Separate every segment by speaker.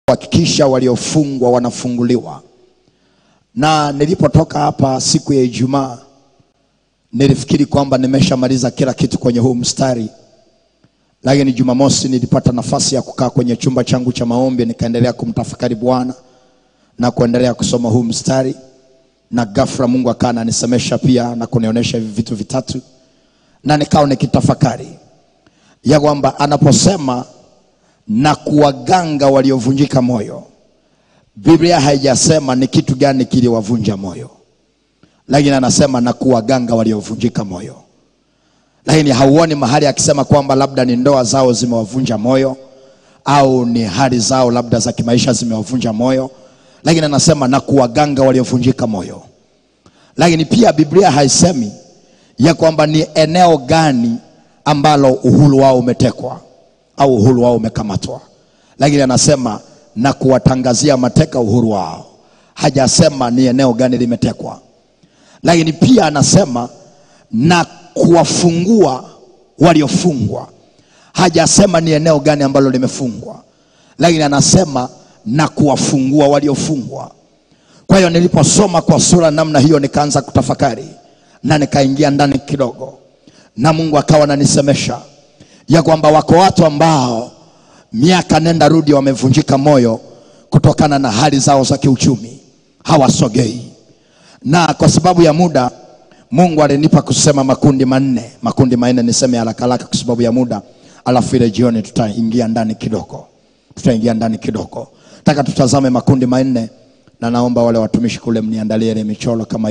Speaker 1: kuhakikisha waliofungwa wanafunguliwa. Na nilipotoka hapa siku ya Ijumaa, nilifikiri kwamba nimeshamaliza kila kitu kwenye huu mstari. Lakini Jumamosi nilipata nafasi ya kukaa kwenye chumba changu cha maombi, nikaendelea kumtafakari Bwana na kuendelea kusoma huu mstari. Na ghafla Mungu akana anisemesha pia na kunionyesha vitu vitatu. Na nikao nikitafakari ya kwamba anaposema na kuwaganga waliovunjika moyo, Biblia haijasema ni kitu gani kiliwavunja moyo, lakini anasema na kuwaganga waliovunjika moyo. Lakini hauoni mahali akisema kwamba labda ni ndoa zao zimewavunja moyo au ni hali zao labda za kimaisha zimewavunja moyo, lakini anasema na kuwaganga waliovunjika moyo. Lakini pia Biblia haisemi ya kwamba ni eneo gani ambalo uhuru wao umetekwa au uhuru wao umekamatwa, lakini anasema na kuwatangazia mateka uhuru wao. Hajasema ni eneo gani limetekwa. Lakini pia anasema na kuwafungua waliofungwa. Hajasema ni eneo gani ambalo limefungwa, lakini anasema na kuwafungua waliofungwa. Kwa hiyo niliposoma kwa sura namna hiyo, nikaanza kutafakari na nikaingia ndani kidogo, na Mungu akawa ananisemesha ya kwamba wako watu ambao miaka nenda rudi wamevunjika moyo kutokana na hali zao za kiuchumi, hawasogei. Na kwa sababu ya muda, Mungu alinipa kusema makundi manne niseme haraka haraka kwa sababu ya muda, alafu ile jioni tutaingia ndani kidogo. Nataka tutazame makundi manne, na naomba wale watumishi kule mniandalie ile michoro kama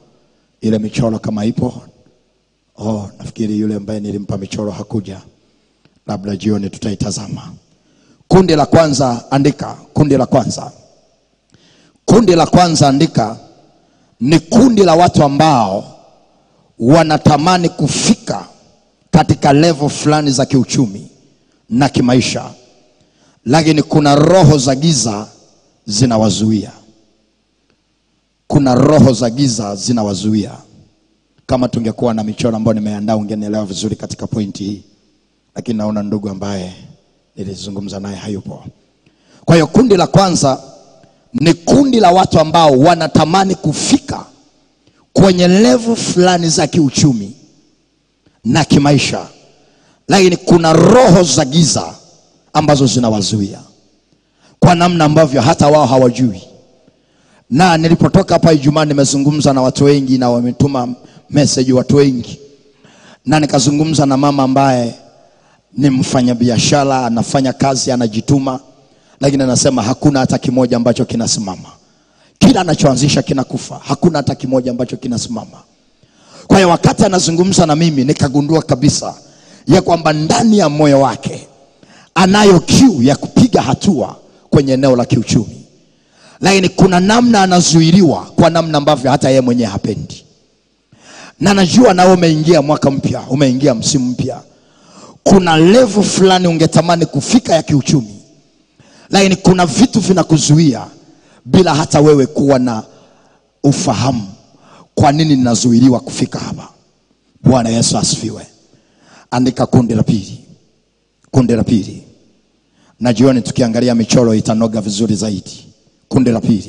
Speaker 1: ipo. Nafikiri yule ambaye nilimpa michoro hakuja, labda jioni tutaitazama. Kundi la kwanza andika, andika ni kundi la watu ambao wanatamani kufika katika level fulani za kiuchumi na kimaisha, lakini kuna roho za giza zinawazuia. Kama tungekuwa na michoro ambayo nimeandaa ungenielewa vizuri katika pointi hii, lakini naona ndugu ambaye nilizungumza naye hayupo. Kwa hiyo kundi la kwanza ni kundi la watu ambao wanatamani kufika kwenye level fulani za kiuchumi na kimaisha, lakini kuna roho za giza ambazo zinawazuia kwa namna ambavyo hata wao hawajui. Na nilipotoka hapa Ijumaa nimezungumza na watu wengi na wametuma message watu wengi, na nikazungumza na mama ambaye ni mfanyabiashara, anafanya kazi, anajituma, lakini anasema hakuna hata kimoja ambacho kinasimama. Kila anachoanzisha kinakufa, hakuna hata kimoja ambacho kinasimama. Kwa hiyo wakati anazungumza na mimi, nikagundua kabisa ya kwamba ndani ya moyo wake anayo kiu ya kupiga hatua kwenye eneo la kiuchumi, lakini kuna namna anazuiliwa kwa namna ambavyo hata yeye mwenyewe hapendi. Na najua na umeingia mwaka mpya, umeingia msimu mpya, kuna level fulani ungetamani kufika ya kiuchumi, lakini kuna vitu vinakuzuia bila hata wewe kuwa na ufahamu kwa nini ninazuiliwa kufika hapa. Bwana Yesu asifiwe. Andika kundi la pili. Na jioni tukiangalia michoro itanoga vizuri zaidi. Kundi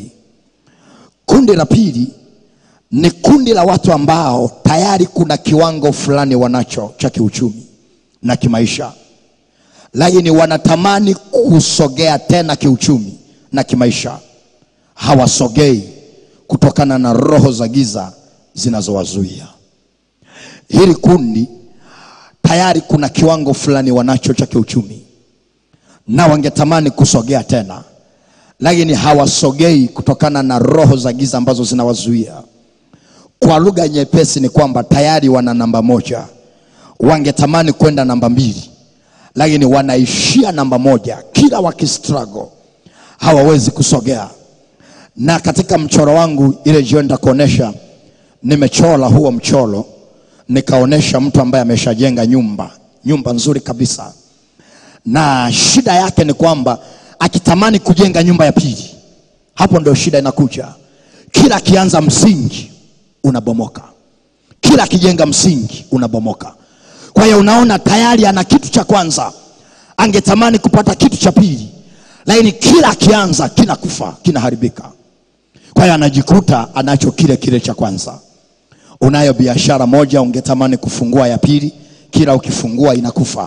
Speaker 1: la pili ni kundi la watu ambao tayari kuna kiwango fulani wanacho cha kiuchumi na kimaisha, lakini wanatamani kusogea tena kiuchumi na kimaisha, hawasogei kutokana na roho za giza zinazowazuia. Hili kundi tayari kuna kiwango fulani wanacho cha kiuchumi na wangetamani kusogea tena, lakini hawasogei kutokana na roho za giza ambazo zinawazuia. Kwa lugha nyepesi ni kwamba tayari wana namba 1, wangetamani kwenda namba 2, lakini wanaishia namba 1. Kila wakistruggle hawawezi kusogea. Na katika mchoro wangu ile jioni nitakuonesha, nimechora huo mchoro, nikaonesha mtu ambaye ameshajenga nyumba nzuri kabisa, na shida yake ni kwamba akitamani kujenga nyumba ya pili, hapo ndio shida inakuja. Kila kianza msingi unabomoka, kila kijenga msingi unabomoka. Kwa hiyo unaona tayari ana kitu cha kwanza, angetamani kupata kitu cha pili, lakini kila kianza kinakufa, kinaharibika. Kwa hiyo anajikuta anacho kile cha kwanza. Unayo biashara moja, ungetamani kufungua ya pili, kila ukifungua inakufa.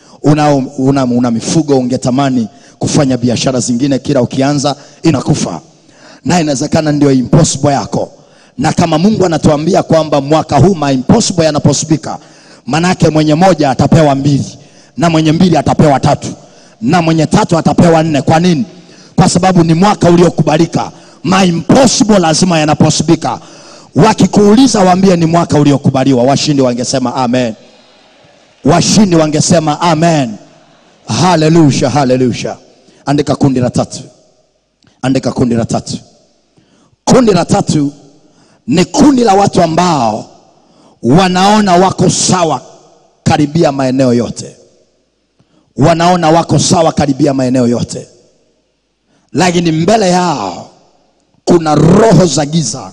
Speaker 1: Una mifugo, ungetamani kufanya biashara zingine, kila ukianza inakufa. Na inawezekana ndio impossible yako. Na kama Mungu anatuambia kwamba mwaka huu ma impossible yanaposibika, manake mwenye moja atapewa 2, na mwenye 2 atapewa 3, na mwenye 3 atapewa 4. Kwa nini? Kwa sababu ni mwaka uliokubalika. Ma impossible lazima yanaposibika. Wakikuuliza waambie ni mwaka uliokubaliwa. Washindi wangesema amen. Washindi wangesema amen. Hallelujah, hallelujah. Andika kundi la 3. Andika kundi la 3. Kundi la 3 ni kundi la watu ambao wanaona wako sawa karibia maeneo yote. Wanaona wako sawa karibia maeneo yote, lakini mbele yao kuna roho za giza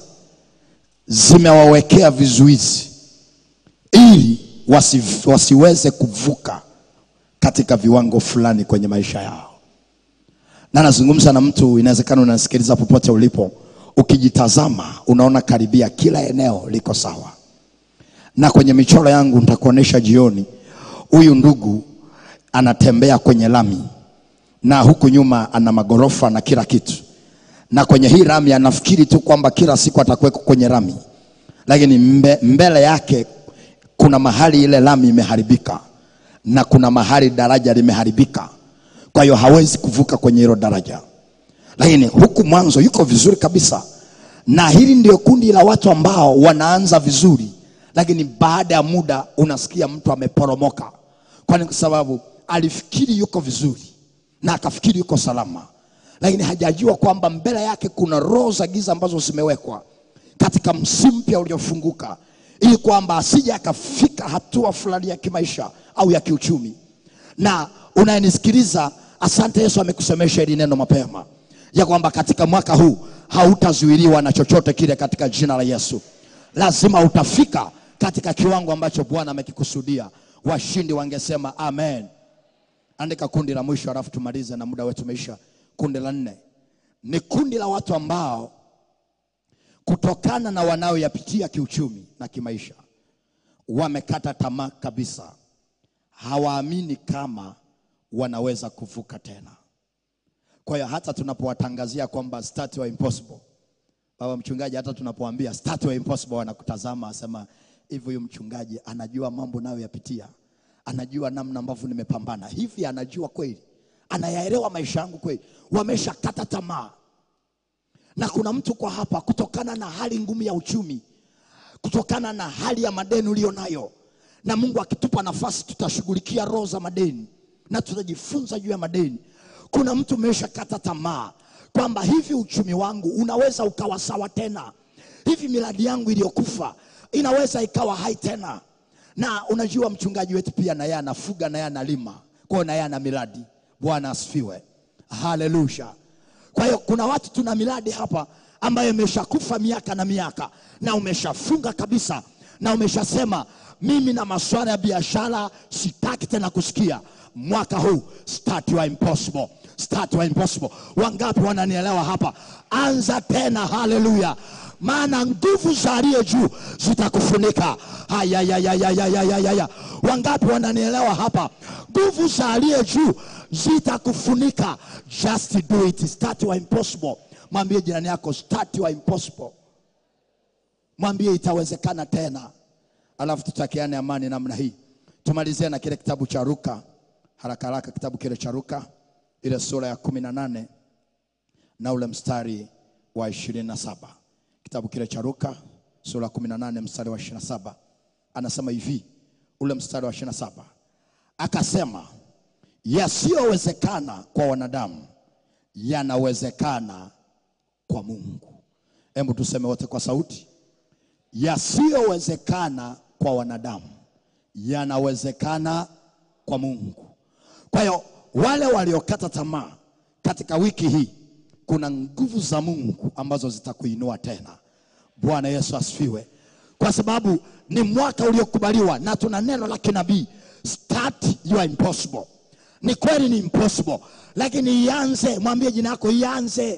Speaker 1: zimewawekea vizuizi ili wasiweze kuvuka katika viwango fulani kwenye maisha yao. Na nazungumza na mtu, inawezekana unasikiliza popote ulipo, ukijitazama unaona karibia kila eneo liko sawa. Na kwenye michoro yangu nitakuonesha jioni, huyu ndugu anatembea kwenye lami, na huku nyuma ana magorofa na kila kitu. Na kwenye hii lami anafikiri tu kwamba kila siku atakuweko kwenye lami, lakini mbele yake kuna mahali ile lami imeharibika, na kuna mahali daraja limeharibika. Kwa hiyo hawezi kuvuka kwenye hilo daraja. Lakini huku mwanzo yuko vizuri kabisa. Na hili ndio kundi la watu ambao wanaanza vizuri, lakini baada ya muda unasikia mtu ameporomoka. Kwa sababu alifikiri yuko vizuri na akafikiri yuko salama, lakini hajajua kwamba mbele yake kuna roho za giza ambazo zimewekwa katika msimu mpya uliofunguka, ili kwamba asije akafika hatua fulani ya kimaisha au ya kiuchumi. Na unayenisikiliza, asante, Yesu amekusemesha hili neno mapema, ya kwamba katika mwaka huu hautazuiliwa na chochote kile katika jina la Yesu. Lazima utafika katika kiwango ambacho Bwana amekikusudia. Washindi wangesema amen. Andika kundi la mwisho alafu tumalize na muda wetu umeisha. Kundi la 4 ni kundi la watu ambao kutokana na wanaoyapitia kiuchumi na kimaisha wamekata tamaa kabisa. Hawaamini kama wanaweza kuvuka tena. Kwa hiyo hata tunapowatangazia kwamba start your impossible, baba mchungaji, hata tunapoambia start your impossible, wanakutazama asema, hivi huyu mchungaji anajua mambo nayo yapitia? Anajua namna ambavyo nimepambana? Hivi anajua kweli? Anayaelewa maisha yangu kweli? Wameshakata tamaa. Na kuna mtu kwa hapa, kutokana na hali ngumu ya uchumi, kutokana na hali ya madeni ulionayo, na Mungu akitupa nafasi tutashughulikia roho za madeni na tutajifunza juu ya madeni. Kuna mtu ameshakata tamaa kwamba hivi uchumi wangu unaweza ukawa sawa tena, hivi miradi yangu iliyokufa inaweza ikawa hai tena. Na unajua mchungaji wetu pia na yeye anafuga, na yeye analima, kwa hiyo na yeye ana miradi. Bwana asifiwe, haleluya. Kwa hiyo kuna watu tuna miradi hapa ambayo imeshakufa miaka na miaka, na umeshafunga kabisa, na umeshasema mimi na masuala ya biashara sitaki tena kusikia. Mwaka huu start your impossible, start your impossible. Wangapi wananielewa hapa? Anza tena, haleluya. Maana nguvu za aliye juu zitakufunika. Haya. Wangapi wananielewa hapa? Nguvu za aliye juu zitakufunika. Just do it. Start your impossible. Mwambie jirani yako start your impossible. Mwambie itawezekana tena. Alafu tutakiane amani namna hii. Tumalizie na kile kitabu cha Luka. Haraka kitabu kile cha Luka, ile sura ya 18 na ule mstari wa 27. Kitabu kile cha Luka sura 18 mstari wa 27. Anasema hivi, ule mstari wa 27. Akasema, yasiyowezekana kwa wanadamu yanawezekana kwa Mungu. Hebu tuseme wote kwa sauti, yasiyowezekana kwa wanadamu yanawezekana kwa Mungu. Kwa hiyo wale waliokata tamaa katika wiki hii, kuna nguvu za Mungu ambazo zitakuinua tena. Bwana Yesu asifiwe. Kwa sababu ni mwaka uliokubaliwa, na tuna neno la kinabii, start your impossible. Ni kweli ni impossible, lakini ianze. Mwambie jina lako ianze.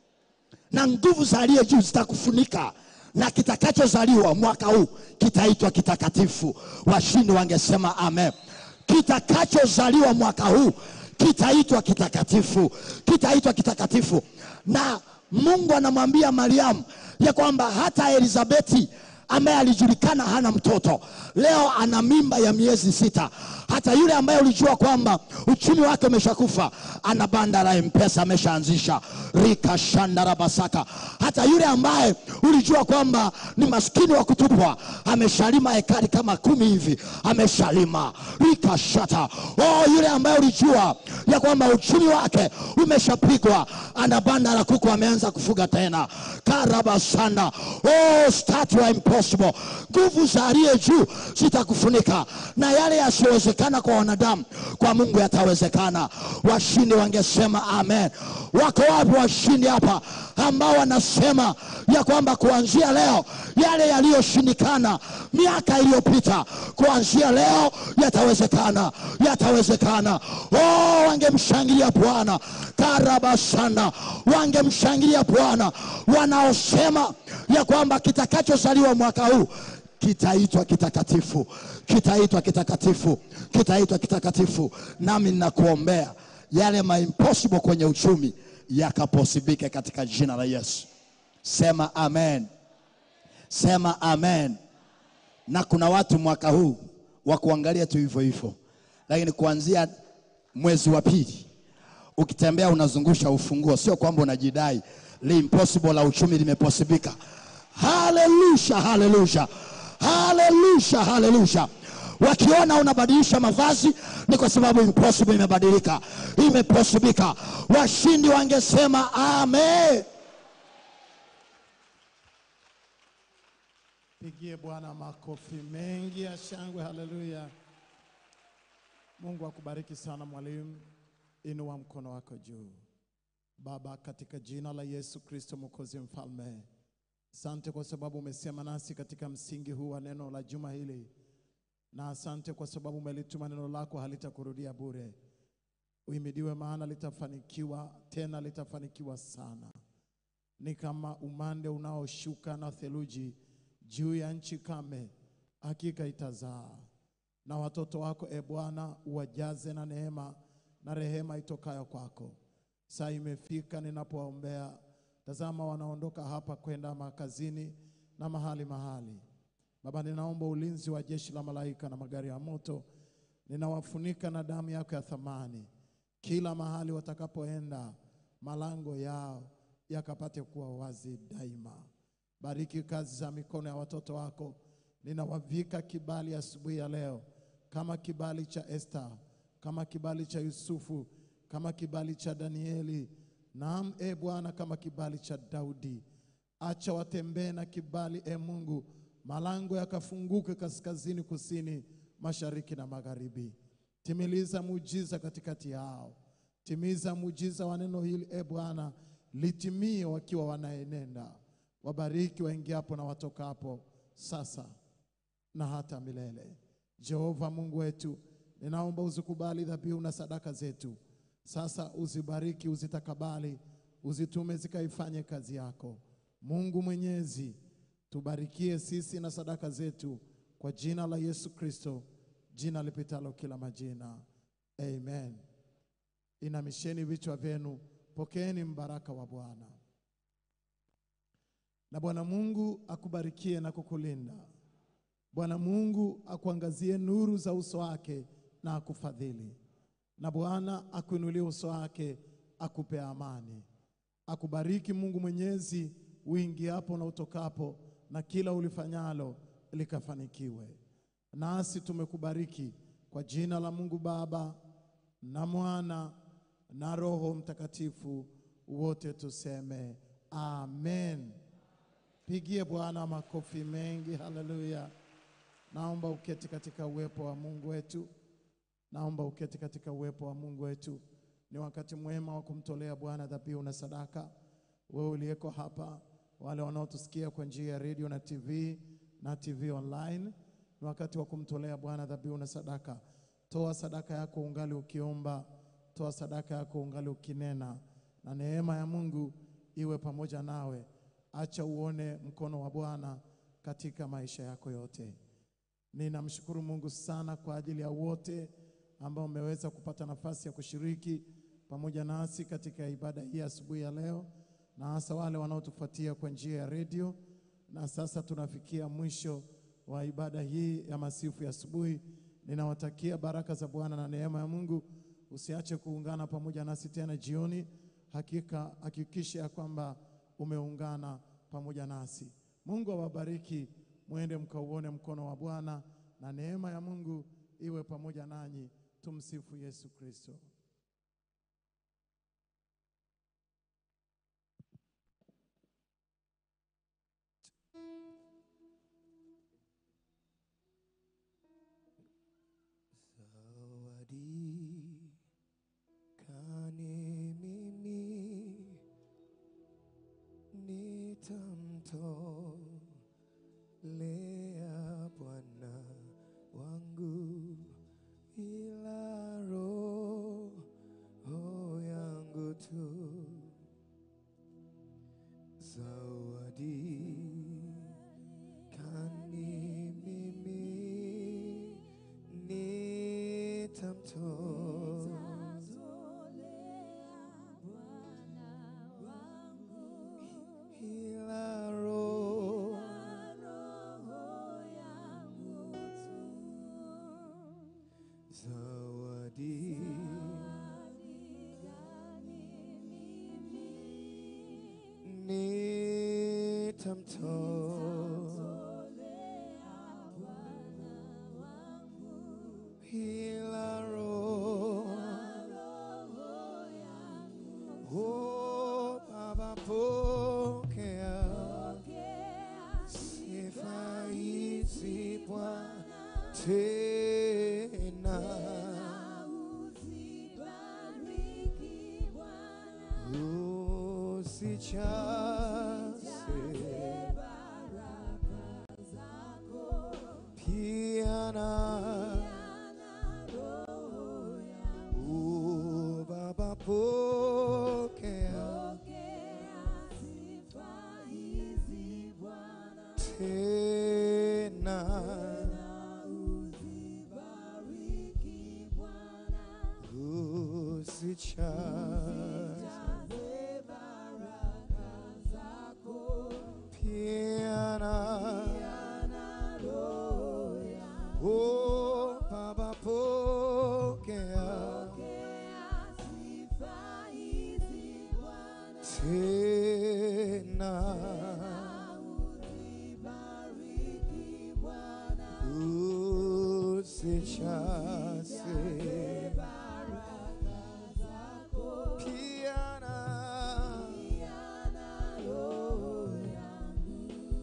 Speaker 1: Na nguvu za aliye juu zitakufunika, na kitakachozaliwa mwaka huu kitaitwa kitakatifu. Washindi wangesema amen. Kitakachozaliwa mwaka huu kitaitwa kitakatifu, kitaitwa kitakatifu. Na Mungu anamwambia Mariamu ya kwamba hata Elizabeti ambaye alijulikana hana mtoto, leo ana mimba ya miezi 6. Hata yule ambaye ulijua kwamba uchumi wake umeshakufa, ana banda la M-Pesa ameshaanzisha. Rika shandara basaka. Hata yule ambaye ulijua kwamba ni maskini wa kutupwa, ameshalima ekari kama 10 hivi, ameshalima. Rika shata. Oh, yule ambaye ulijua ya kwamba uchumi wake umeshapigwa, ana banda la kuku ameanza kufuga tena. Karabasanda. Oh, start wa impossible. Nguvu za aliye juu zitakufunika, na yale yasiyowezekana kwa wanadamu kwa Mungu yatawezekana. Washindi wangesema amen. Wako wapi washindi hapa ambao wanasema ya kwamba kuanzia leo yale yaliyoshindikana miaka iliyopita, kuanzia leo yatawezekana, yatawezekana? Oh, wangemshangilia Bwana. Karabasana. Wangemshangilia Bwana wanaosema ya kwamba kitakachozaliwa mwaka huu kitaitwa kitakatifu, kitaitwa kitakatifu, kitaitwa kitakatifu. Nami ninakuombea yale impossible kwenye uchumi yakaposibike katika jina la Yesu. Sema amen. Sema amen. Na kuna watu mwaka huu wa kuangalia tu hivyo hivyo, lakini kuanzia mwezi wa pili ukitembea unazungusha ufunguo, sio kwamba unajidai. Li impossible la uchumi limeposibika. Hallelujah, hallelujah, hallelujah, hallelujah. Wakiona unabadilisha mavazi ni kwa sababu impossible imebadilika, imeposibika. Washindi wangesema amen.
Speaker 2: Pigie Bwana makofi mengi ya shangwe. Haleluya. Mungu akubariki sana mwalimu. Inua mkono wako juu. Baba, katika jina la Yesu Kristo Mwokozi Mfalme, asante kwa sababu umesema nasi katika msingi huu wa neno la juma hili, na asante kwa sababu umelituma neno lako halitakurudia bure. Uhimidiwe, maana litafanikiwa, tena litafanikiwa sana. Ni kama umande unaoshuka na theluji juu ya nchi kame, hakika itazaa. Na watoto wako Bwana uwajaze na neema na rehema itokayo kwako. Saa imefika ninapowaombea. Tazama wanaondoka hapa kwenda makazini na mahali mahali. Baba, ninaomba ulinzi wa jeshi la malaika na magari ya moto. Ninawafunika na damu yako ya thamani. Kila mahali watakapoenda, malango yao yakapate kuwa wazi daima. Bariki kazi za mikono ya watoto wako. Ninawavika kibali asubuhi ya leo, kama kibali cha Esther, kama kibali cha Yusufu, kama kibali cha Danieli. Naam, Bwana, kama kibali cha Daudi. Acha watembee na kibali, Mungu. Malango yakafunguke kaskazini, kusini, mashariki na magharibi. Timiliza muujiza katikati yao. Timiza muujiza wa neno hili, Bwana, litimie wakiwa wanaenenda. Wabariki waingiapo na watokapo, sasa na hata milele. Jehova Mungu wetu, ninaomba uzikubali dhabihu na sadaka zetu. Sasa uzibariki, uzitakabali, uzitume zikaifanye kazi yako. Mungu Mwenyezi, tubarikie sisi na sadaka zetu, kwa jina la Yesu Kristo, jina lipitalo kila majina. Amen. Inamisheni vichwa vyenu, pokeeni mbaraka wa Bwana. Na Bwana Mungu akubarikie na kukulinda. Bwana Mungu akuangazie nuru za uso wake na akufadhili. Na Bwana akuinulie uso wake, akupe amani. Akubariki Mungu Mwenyezi, uingiapo na utokapo, na kila ulifanyalo likafanikiwe. Nasi tumekubariki kwa jina la Mungu Baba na Mwana na Roho Mtakatifu, wote tuseme amen. Pigie Bwana makofi mengi. Haleluya. Naomba uketi katika uwepo wa Mungu wetu. Naomba uketi katika uwepo wa Mungu wetu. Ni wakati mwema wa kumtolea Bwana dhabihu na sadaka. Wewe uliyeko hapa, wale wanaotusikia kwa njia ya radio na TV na TV online, ni wakati wa kumtolea Bwana dhabihu na sadaka. Toa sadaka yako ungali ukiomba, toa sadaka yako ungali ukinena, na neema ya Mungu iwe pamoja nawe. Acha uone mkono wa Bwana katika maisha yako yote. Ninamshukuru Mungu sana kwa ajili ya wote ambao umeweza kupata nafasi ya kushiriki pamoja nasi katika ibada hii asubuhi ya leo, na hasa wale wanaotufuatia kwa njia ya redio. Na sasa tunafikia mwisho wa ibada hii ya masifu ya asubuhi. Ninawatakia baraka za Bwana na neema ya Mungu. Usiache kuungana pamoja nasi tena jioni. Hakikisha kwamba umeungana pamoja nasi. Mungu awabariki, muende mkauone mkono wa Bwana, na neema ya Mungu iwe pamoja nanyi. Tumsifu Yesu Kristo.
Speaker 3: Nitamtolea Bwana wangu ila roho yangu tu. Zawadi kani mimi nitamtolea ila roho yangu tu. Zawadi nitamtolea ila roho yangu. Oh Baba, pokea sifa hizi Bwana, tena usichase baraka zako, pia na roho yangu. Baba, pokea sifa hizi Bwana, tena uzibariki Bwana, usichase baraka zako, pia na roho yangu. Oh Baba, pokea sifa hizi Bwana, tena uzibariki Bwana, usichase baraka zako, pia na roho yangu.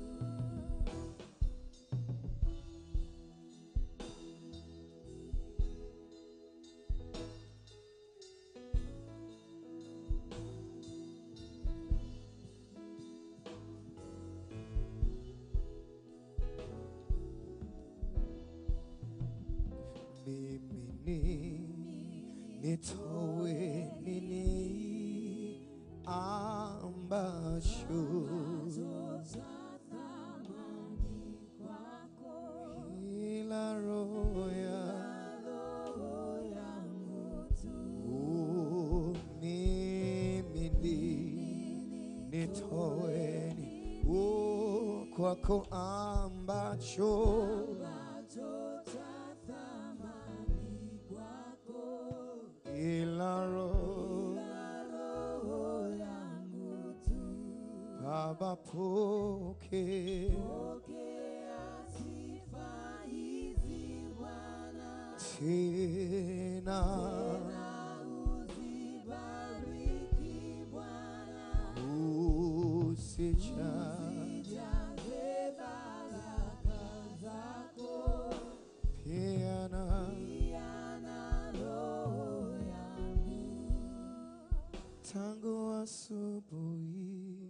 Speaker 3: Mimi nitoe nini ambacho ila roho yangu tu. Mimi nitoe nini kwako ambacho ila roho yangu tu. Baba, pokea sifa hizi Bwana, tena uzibariki Bwana, usijaze baraka zako, pia na roho yangu. Tangu asubuhi,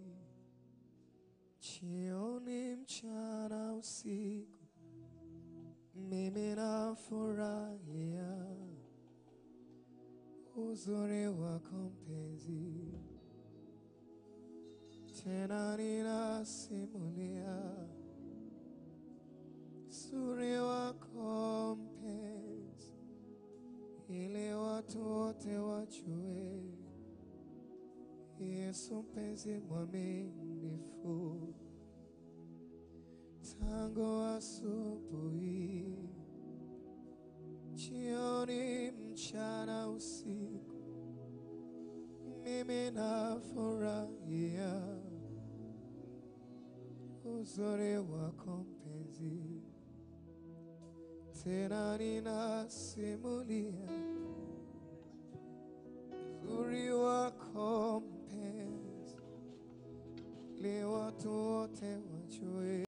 Speaker 3: jioni, mchana, usiku, mimi nafurahia uzuri wako mpenzi, tena ninasimulia uzuri wako mpenzi, ili watu wote wajue Yesu mpenzi mwaminifu. Tangu asubuhi, jioni, mchana, usiku, mimi nafurahia uzuri wako mpenzi, tena ninasimulia uzuri wako mpenzi, ili watu wote wajue